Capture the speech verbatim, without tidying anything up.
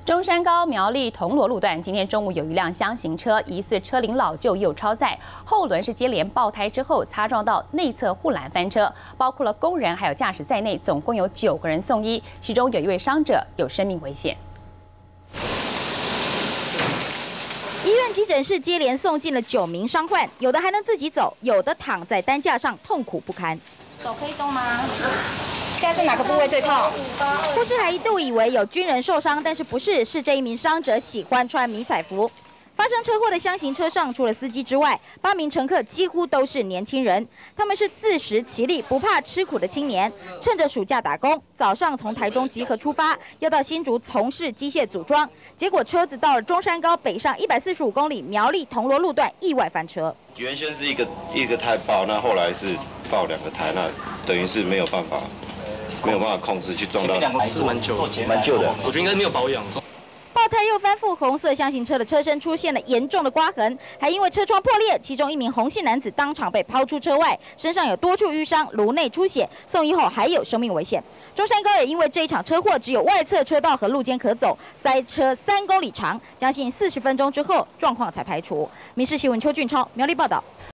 中山高苗栗铜锣路段，今天中午有一辆厢型车疑似车龄老旧又超载，后轮是接连爆胎之后擦撞到内侧护栏翻车，包括了工人还有驾驶在内，总共有九个人送医，其中有一位伤者有生命危险。 医院急诊室接连送进了九名伤患，有的还能自己走，有的躺在担架上痛苦不堪。 手可以动吗？现在是哪个部位最痛？ 护士还一度以为有军人受伤，但是不是，是这一名伤者喜欢穿迷彩服。发生车祸的厢型车上，除了司机之外，八名乘客几乎都是年轻人。他们是自食其力、不怕吃苦的青年，趁着暑假打工，早上从台中集合出发，要到新竹从事机械组装。结果车子到了中山高北上一百四十五公里苗栗铜锣路段，意外翻车。 原先是一个一个胎爆，那后来是爆两个胎，那等于是没有办法，没有办法控制去撞到。 两个是蛮旧的， 蛮旧的， 我觉得应该没有保养。 爆胎又翻覆，红色厢型车的车身出现了严重的刮痕，还因为车窗破裂，其中一名洪姓男子当场被抛出车外，身上有多处淤伤，颅内出血，送医后还有生命危险。中山高也因为这一场车祸，只有外侧车道和路肩可走，塞车三公里长，将近四十分钟之后，状况才排除。民视新闻邱俊超苗栗报道。